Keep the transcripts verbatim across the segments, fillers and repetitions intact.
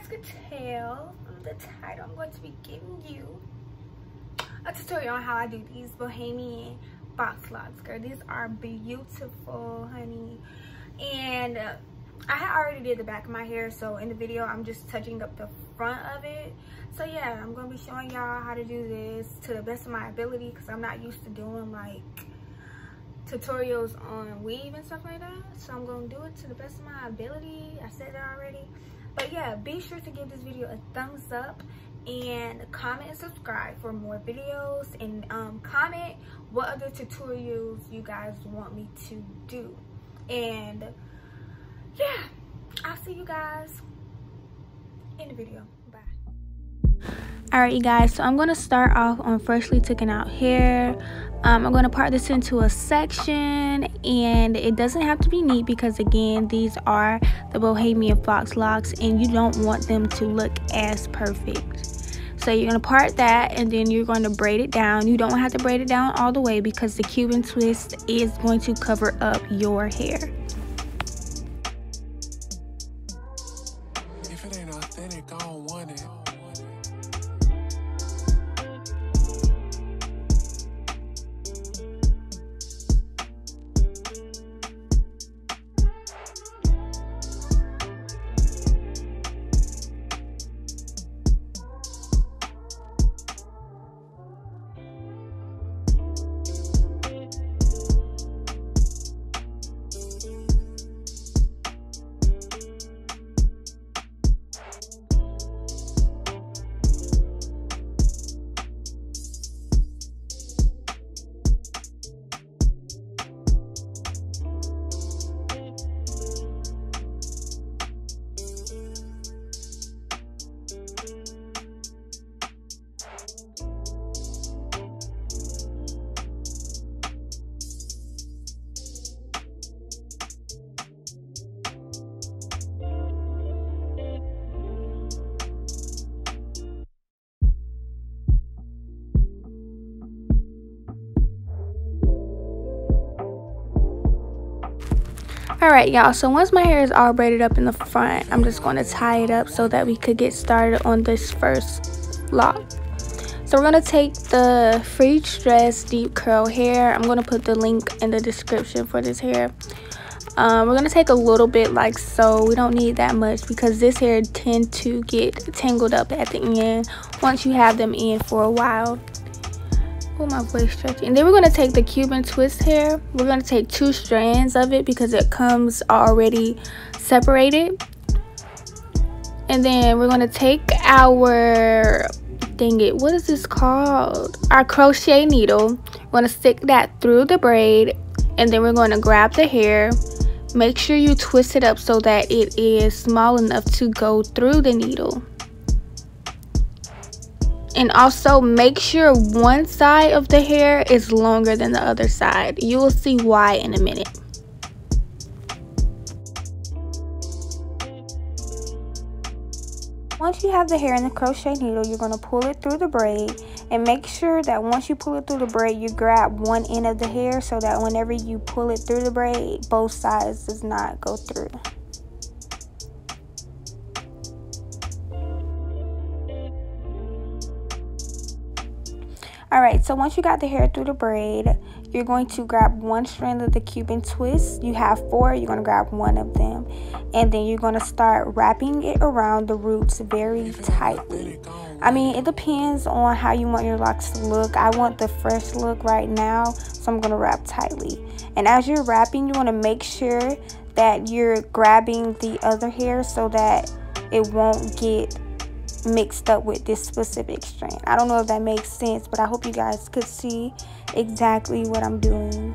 could tell from the title, I'm going to be giving you a tutorial on how I do these Bohemian box locks. Girl, these are beautiful, honey. And uh, I had already did the back of my hair, so in the video I'm just touching up the front of it. So yeah, I'm gonna be showing y'all how to do this to the best of my ability, because I'm not used to doing like tutorials on weave and stuff like that. So I'm gonna do it to the best of my ability. I said that already. But yeah, be sure to give this video a thumbs up and comment and subscribe for more videos, and um, comment what other tutorials you guys want me to do. And yeah, I'll see you guys in the video. Bye. Alright, you guys, so I'm going to start off on freshly taken out hair. um, I'm going to part this into a section, and it doesn't have to be neat because again, these are the Bohemian Fox locks and you don't want them to look as perfect. So you're going to part that, and then you're going to braid it down. You don't have to braid it down all the way because the Cuban twist is going to cover up your hair. If it ain't authentic, I don't want it. Alright, y'all, so once my hair is all braided up in the front, I'm just going to tie it up so that we could get started on this first lock. So we're going to take the Free Stress Deep Curl hair. I'm going to put the link in the description for this hair. Um, we're going to take a little bit like so. We don't need that much because this hair tends to get tangled up at the end once you have them in for a while. Oh, my voice stretching. And then we're going to take the Cuban twist hair. We're going to take two strands of it because it comes already separated. And then we're going to take our, dang it, what is this called? Our crochet needle. We're going to stick that through the braid. And then we're going to grab the hair. Make sure you twist it up so that it is small enough to go through the needle. And also make sure one side of the hair is longer than the other side. You will see why in a minute. Once you have the hair in the crochet needle, you're going to pull it through the braid. And make sure that once you pull it through the braid, you grab one end of the hair so that whenever you pull it through the braid, both sides does not go through. Alright, so once you got the hair through the braid, you're going to grab one strand of the Cuban twist. You have four, you're going to grab one of them. And then you're going to start wrapping it around the roots very tightly. I mean, it depends on how you want your locks to look. I want the fresh look right now, so I'm going to wrap tightly. And as you're wrapping, you want to make sure that you're grabbing the other hair so that it won't get mixed up with this specific strand. I don't know if that makes sense, but I hope you guys could see exactly what I'm doing.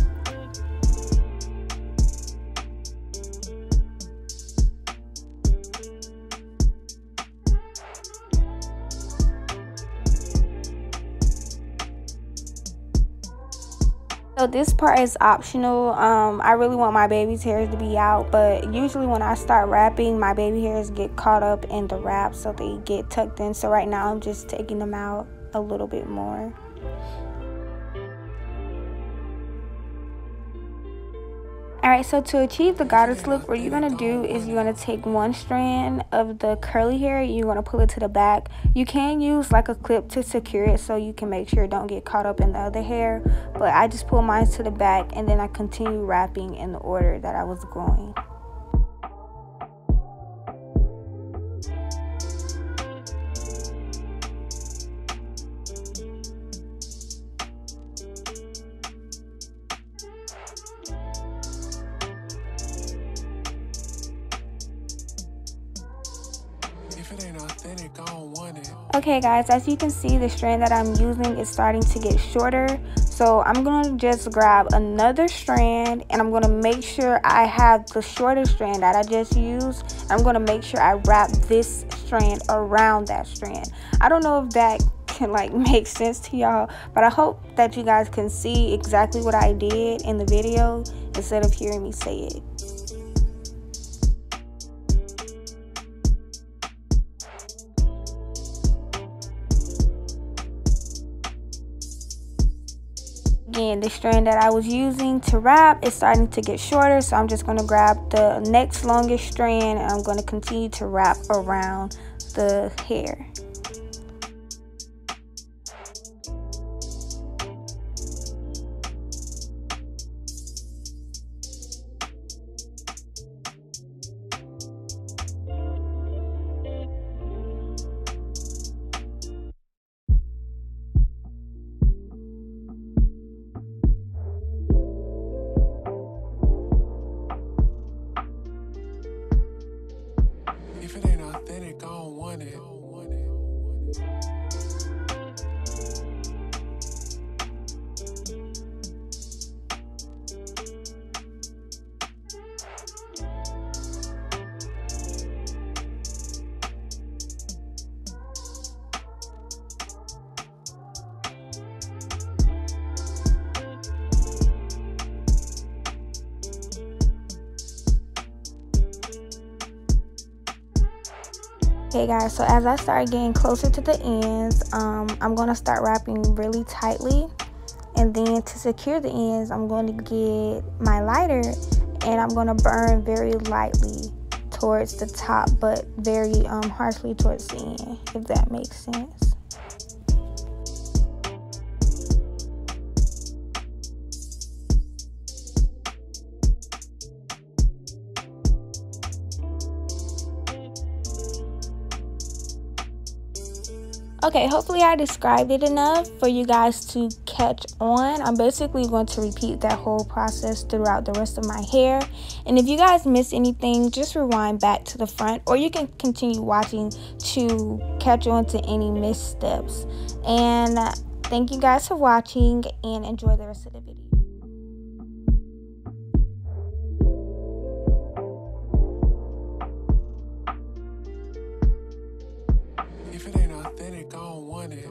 So this part is optional. um I really want my baby's hairs to be out, but usually when I start wrapping, my baby hairs get caught up in the wrap, so they get tucked in. So right now I'm just taking them out a little bit more. Alright, so to achieve the goddess look, what you're going to do is you're going to take one strand of the curly hair, you're going to pull it to the back. You can use like a clip to secure it so you can make sure it don't get caught up in the other hair. But I just pull mine to the back and then I continue wrapping in the order that I was going. Okay guys, as you can see, the strand that I'm using is starting to get shorter, so I'm going to just grab another strand and I'm going to make sure I have the shorter strand that I just used. I'm going to make sure I wrap this strand around that strand. I don't know if that can like make sense to y'all, but I hope that you guys can see exactly what I did in the video instead of hearing me say it. Again, the strand that I was using to wrap is starting to get shorter, so I'm just going to grab the next longest strand and I'm going to continue to wrap around the hair. If it ain't authentic, I don't want it. Okay guys, so as I start getting closer to the ends, um, I'm going to start wrapping really tightly, and then to secure the ends, I'm going to get my lighter and I'm going to burn very lightly towards the top, but very um, harshly towards the end, if that makes sense. Okay, hopefully I described it enough for you guys to catch on. I'm basically going to repeat that whole process throughout the rest of my hair. And if you guys miss anything, just rewind back to the front, or you can continue watching to catch on to any missteps. And thank you guys for watching and enjoy the rest of the video. If it ain't authentic, I don't want it.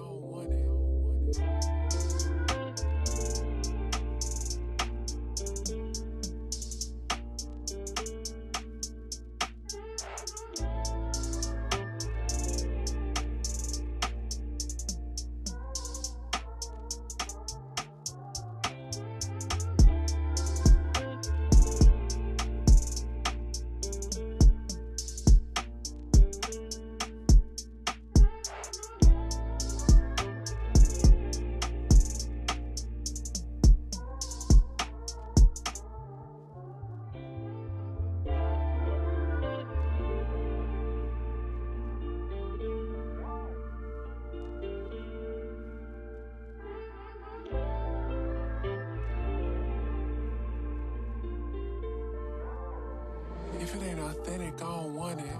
If it ain't authentic, I don't want it.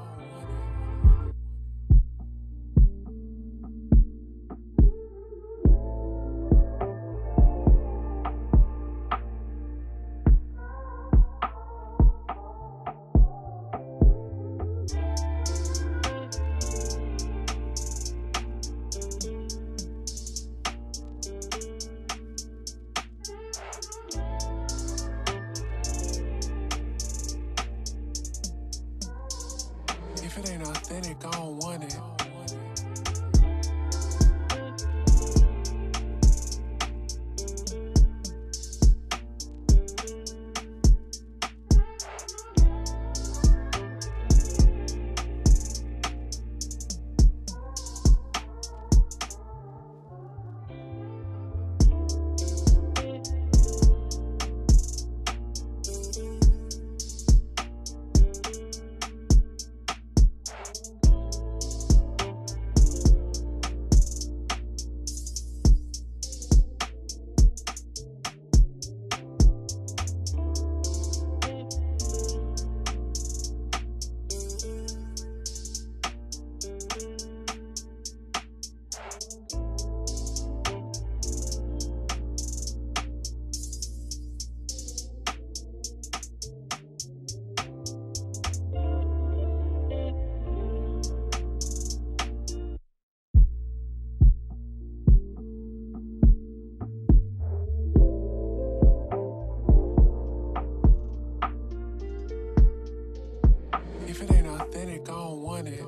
If it ain't authentic, I don't want it. If it ain't authentic, I don't want it.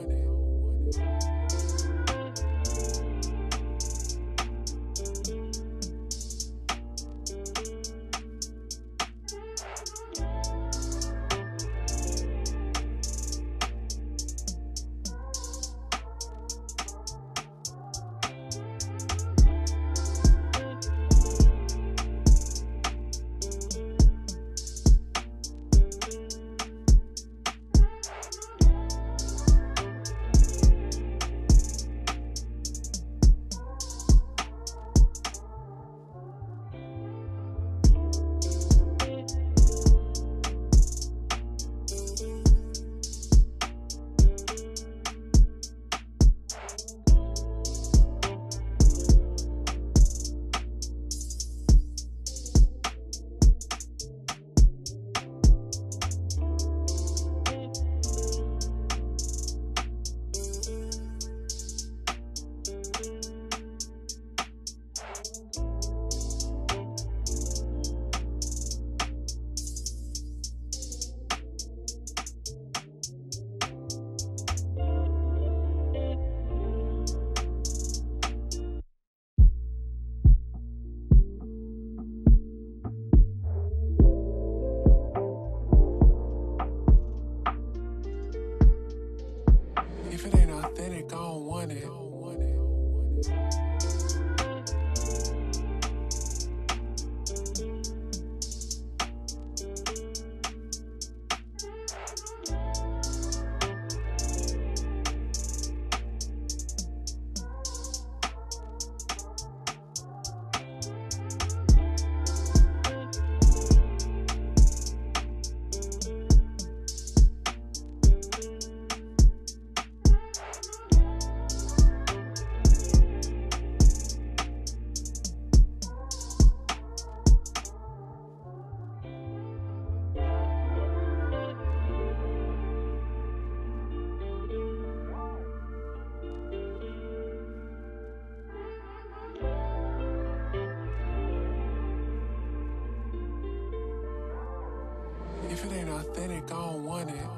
If it ain't authentic, I don't want it. If it ain't authentic, I don't want it.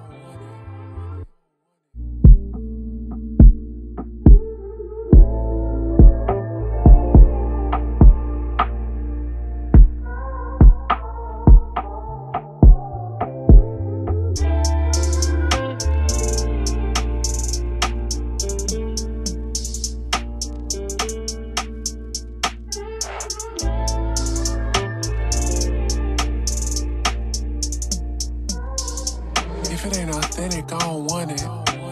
If it ain't authentic, I don't want it.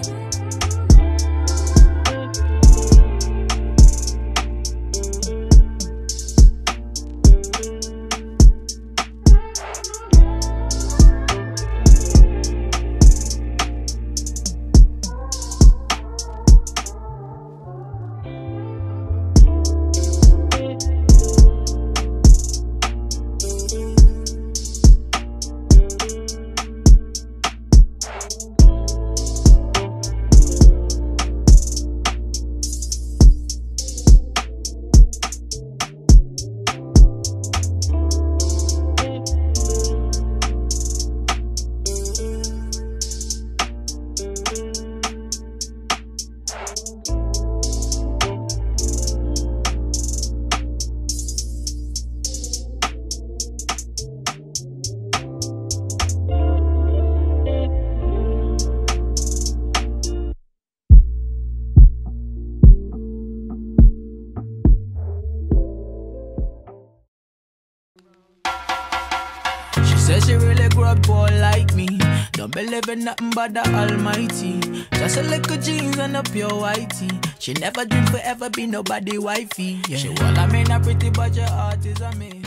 Says she really grew up poor like me. Don't believe in nothing but the Almighty. Just a little jeans and a pure whitey. She never dreamed forever be nobody wifey. Yeah. She well, I mean, a pretty but your heart is a me.